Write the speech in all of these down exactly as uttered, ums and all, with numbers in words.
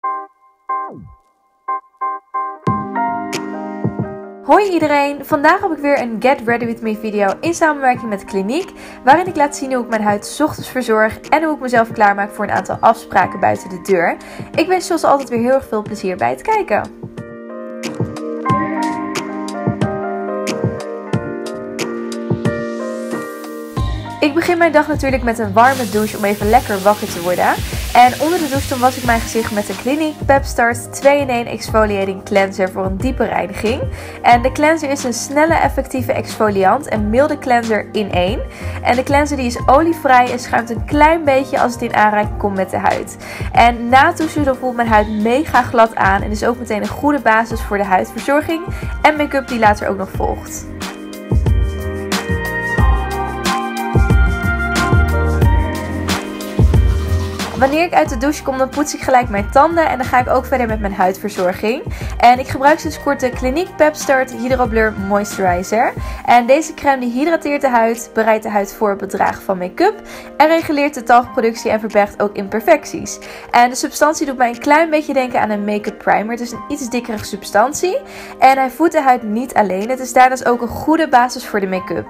Hoi iedereen, vandaag heb ik weer een Get Ready With Me video in samenwerking met Clinique, waarin ik laat zien hoe ik mijn huid 's ochtends verzorg en hoe ik mezelf klaarmaak voor een aantal afspraken buiten de deur. Ik wens zoals altijd weer heel erg veel plezier bij het kijken. Ik begin mijn dag natuurlijk met een warme douche om even lekker wakker te worden. En onder de douche was ik mijn gezicht met de Clinique Pep Start twee in één Exfoliating Cleanser voor een diepe reiniging. En de cleanser is een snelle, effectieve exfoliant en milde cleanser in één. En de cleanser die is olievrij en schuimt een klein beetje als het in aanraking komt met de huid. En na het douchen dan voelt mijn huid mega glad aan en is ook meteen een goede basis voor de huidverzorging en make-up die later ook nog volgt. Wanneer ik uit de douche kom, dan poets ik gelijk mijn tanden en dan ga ik ook verder met mijn huidverzorging. En ik gebruik sinds kort de Clinique Pep Start Hydro Blur Moisturizer. En deze crème die hydrateert de huid, bereidt de huid voor op het dragen van make-up en reguleert de talgproductie en verbergt ook imperfecties. En de substantie doet mij een klein beetje denken aan een make-up primer. Het is een iets dikkere substantie en hij voedt de huid niet alleen. Het is daarnaast ook een goede basis voor de make-up.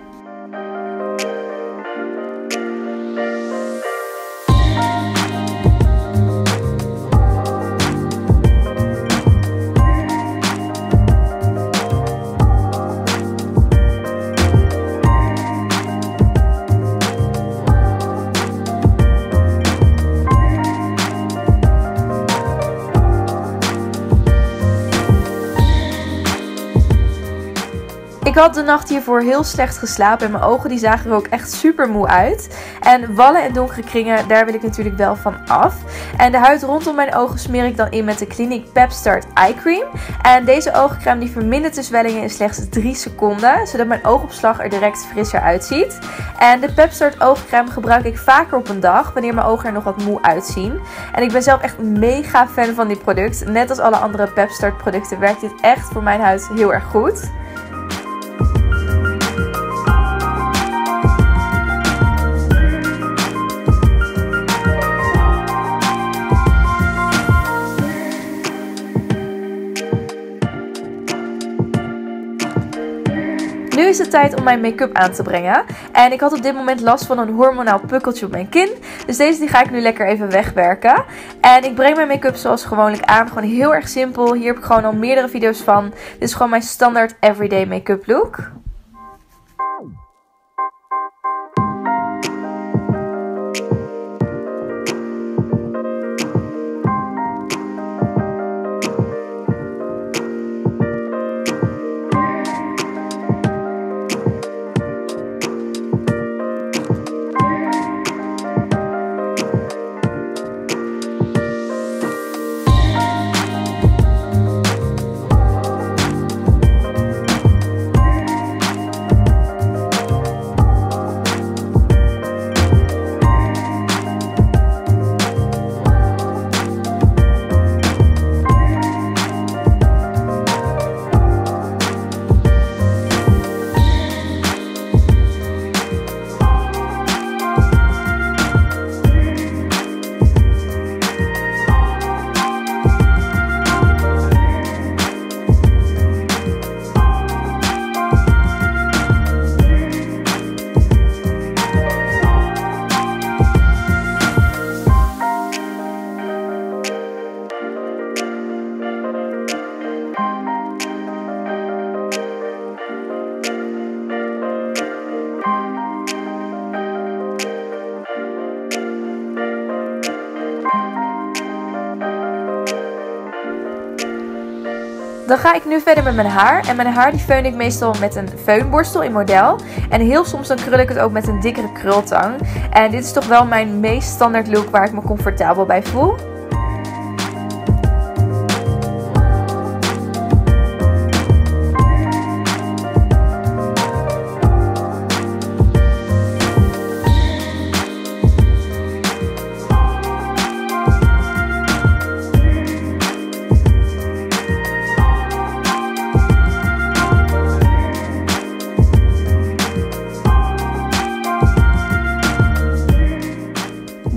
Ik had de nacht hiervoor heel slecht geslapen en mijn ogen die zagen er ook echt super moe uit. En wallen en donkere kringen, daar wil ik natuurlijk wel van af. En de huid rondom mijn ogen smeer ik dan in met de Clinique Pep Start Eye Cream. En deze oogcrème die vermindert de zwellingen in slechts drie seconden, zodat mijn oogopslag er direct frisser uitziet. En de Pep Start oogcrème gebruik ik vaker op een dag, wanneer mijn ogen er nog wat moe uitzien. En ik ben zelf echt mega fan van dit product. Net als alle andere Pep Start producten werkt dit echt voor mijn huid heel erg goed. Nu is het tijd om mijn make-up aan te brengen. En ik had op dit moment last van een hormonaal pukkeltje op mijn kin. Dus deze die ga ik nu lekker even wegwerken. En ik breng mijn make-up zoals gewoonlijk aan. Gewoon heel erg simpel. Hier heb ik gewoon al meerdere video's van. Dit is gewoon mijn standaard everyday make-up look. Dan ga ik nu verder met mijn haar. En mijn haar die feun ik meestal met een feunborstel in model. En heel soms dan krul ik het ook met een dikkere krultang. En dit is toch wel mijn meest standaard look waar ik me comfortabel bij voel.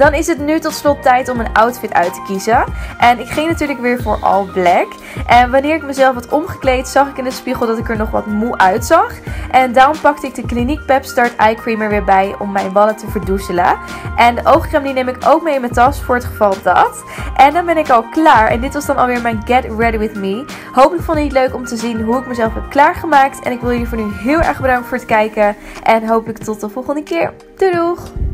Dan is het nu tot slot tijd om een outfit uit te kiezen. En ik ging natuurlijk weer voor all black. En wanneer ik mezelf had omgekleed, zag ik in de spiegel dat ik er nog wat moe uitzag. En daarom pakte ik de Clinique Pep Start Eye Cream er weer bij om mijn wallen te verdoezelen. En de oogcreme die neem ik ook mee in mijn tas voor het geval dat. En dan ben ik al klaar. En dit was dan alweer mijn Get Ready With Me. Hopelijk vond je het leuk om te zien hoe ik mezelf heb klaargemaakt. En ik wil jullie voor nu heel erg bedanken voor het kijken. En hopelijk tot de volgende keer. Doei doeg!